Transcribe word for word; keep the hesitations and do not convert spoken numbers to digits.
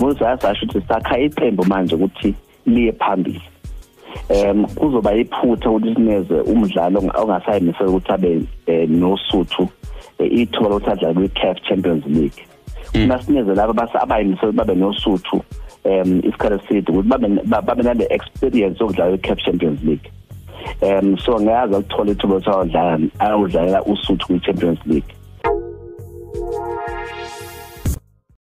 Mbuzo asasho ukuthi sakha iqembu manje ukuthi liye phambili. Em kuzoba iphutha ukuthi sineze umdlalo ongasayimisela ukuthi abe noSuthu ithola uthatha kwi C A F Champions League. Nasineze laba basa abayimisela babe noSuthu em isikhathi eside ukuthi babe babe nale experience yokudlala i-C A F Champions League. Um so ngayazi ukuthola ithuba lokudlala ayodlalela uSuthu kwi Champions League.